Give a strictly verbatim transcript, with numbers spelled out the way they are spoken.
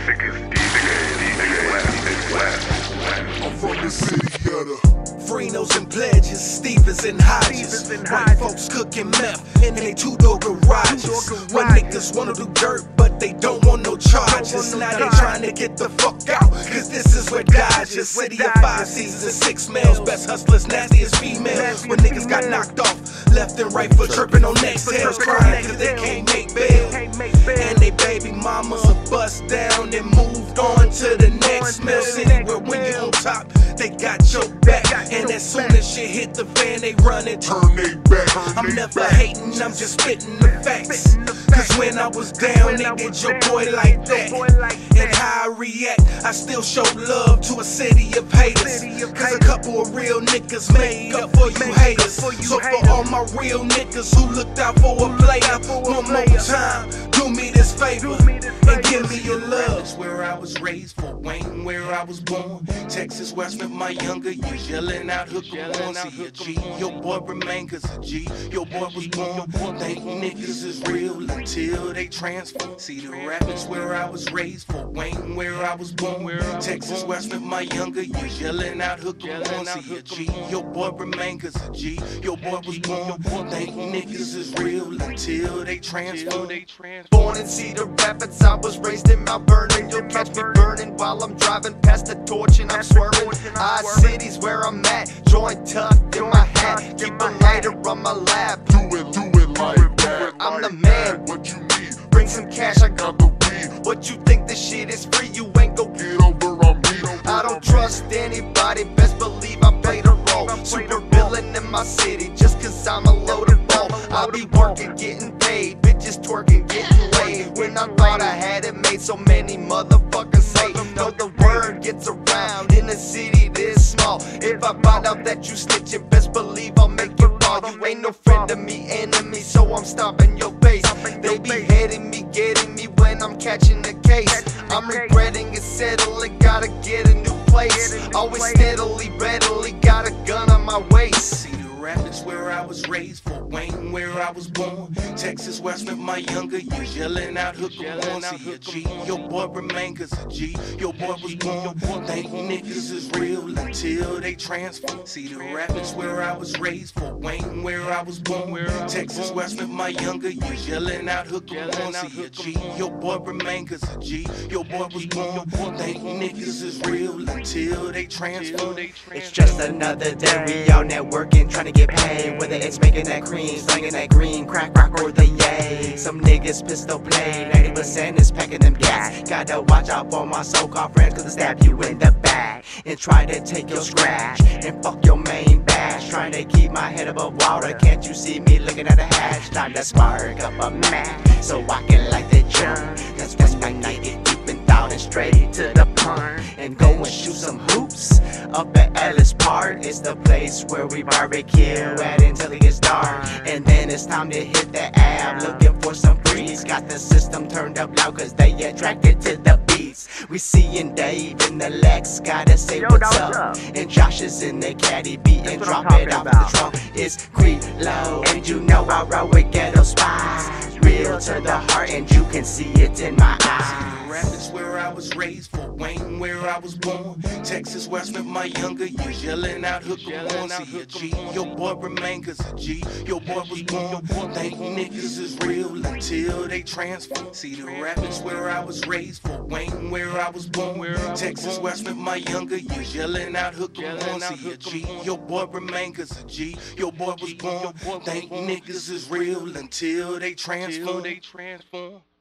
sickest D J, West, West. I'm from the city of the Frinos and Pledges, Stevens and Hodges. White folks cooking meth in they two-door garages. When niggas wanna do dirt, but they don't want no charges. Now they trying to get the fuck out, cause this is where Dodgers. City of five seasons and six males. Best hustlers, nastiest females. When niggas got knocked off, left and right for tripping on next tails. Crying cause they can't make bail. And they baby mamas are bust down and moved on to the next mill city, where when you on top, they got your back. And as soon as shit hit the fan, they run and turn they back. I'm never hating, I'm just spitting the facts. Cause when I was down, they did your boy like that. And how I react, I still show love to a city of haters. Cause a couple of real niggas make up for you haters. So for all my real niggas who looked out for a player, one more time, do me this favor and give me your love. Where I was raised, Fort Wayne, where I was born. Texas, where I spent my younger years yelling out hook on. See a G, your boy remain cause a G, your boy was born. Think niggas is real until they transform. See the rapids where I was raised, Fort Wayne, where I was born. Texas, where I spent my younger years yelling out hook on. See a G, your boy remain cause a G, your boy was born. Think niggas is real until they transform. Born in Cedar Rapids, I was raised in Mount Vernon. You'll catch me burning while I'm driving past the torch and I'm swerving. Odd cities where I'm at, joint tucked in my hat. Keep a lighter on my lap. Do it, do it like that. I'm the man. What you need? Bring some cash, I got Got the weed. what you think this shit is free. You ain't gon' Get over on me. I don't trust anybody, best believe I played a role. Super villain in my city, just cause I'm a loaded ball. I be working, getting paid, bitches twerking, getting laid. When I thought I had it made, so many motherfuckers say, no, the word gets around in a city this small. If I find out that you snitching, best believe I'll make you fall. You ain't no friend of me, enemy, so I'm stopping your pace. They be heading me, getting me when I'm catching the case. I'm regretting it, settling, gotta get a new place. Always steadily, readily, got a gun on my waist. See the rapids where I was raised, Fort Wayne where I was born. Texas where I spent my younger years yelling out hook on. See a G, your boy remain cause a G, your boy was born. Think niggas is real until they transform. See the rapids where I was raised, Fort Wayne where I was born. Texas where I spent my younger years yelling out hook on. See a G, your boy remain cause a G, your boy was born. Think niggas is real until they transform. It's just another day, we out networking, trying to get paid. Whether it's making that cream, slinging that green, crack rock or the yay. Some niggas pistol play, ninety percent is packing them gas. Gotta watch out for my so-called friends, cause they stab you in the back and try to take your scratch and fuck your main bash. Trying to keep my head above water, can't you see me looking at a hatch? Time to spark up a match so I can light the jump. That's that's when I get deep and down and straight to the pond and go and shoot some hoops up at Ellis Park. It's the place where we barbecue at until it gets dark, and then it's time to hit the ab, looking for some freaks. Got the system turned up loud cause they attracted to the beats. We seeing Dave in the Lex, gotta say what's up, and Josh is in the caddy beat and drop it off the trunk. It's creep low, and you know I roll with ghetto spies, real to the heart, and you can see it in my eyes. Rapids where I was raised, Fort Wayne where I was born. Texas where I spent my younger years yelling out hook on. See a G, your boy remain cause a G, your boy was born. Think niggas is real until they transform. See the rapids where I was raised, Fort Wayne where I was born. Texas where I spent my younger years yelling out hook on. See a G, your boy remain cause a G, your boy was born. Think niggas is real until they transform.